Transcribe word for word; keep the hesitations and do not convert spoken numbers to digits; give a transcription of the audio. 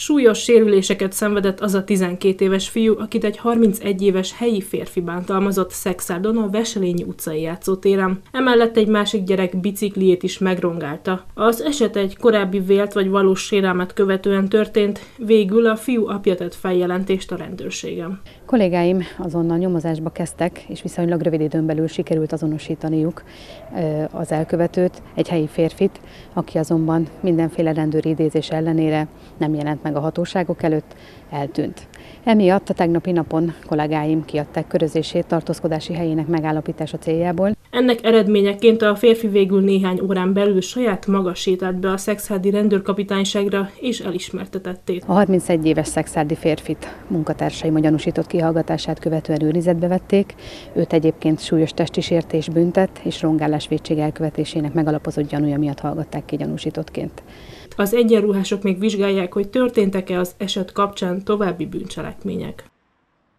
Súlyos sérüléseket szenvedett az a tizenkét éves fiú, akit egy harmincegy éves helyi férfi bántalmazott Szexárdon a Veselényi utcai játszótéren. Emellett egy másik gyerek bicikliét is megrongálta. Az eset egy korábbi vélt vagy valós sérelmet követően történt, végül a fiú apja tett feljelentést a rendőrségen. Kollégáim azonnal nyomozásba kezdtek, és viszonylag rövid időn belül sikerült azonosítaniuk az elkövetőt, egy helyi férfit, aki azonban mindenféle rendőri idézés ellenére nem jelent meg a hatóságok előtt, eltűnt. Emiatt a tegnapi napon kollégáim kiadták körözését tartózkodási helyének megállapítása céljából. Ennek eredményeként a férfi végül néhány órán belül saját maga sétált be a szekszárdi rendőrkapitányságra és elismertetették. A harmincegy éves szekszárdi férfit munkatársaim a gyanúsított kihallgatását követően őrizetbe vették, őt egyébként súlyos testi sértés büntet és rongálás vétség elkövetésének megalapozott gyanúja miatt hallgatták ki gyanúsítottként. Az egyenruhások még vizsgálják, hogy történtek-e az eset kapcsán további bűncselekmények.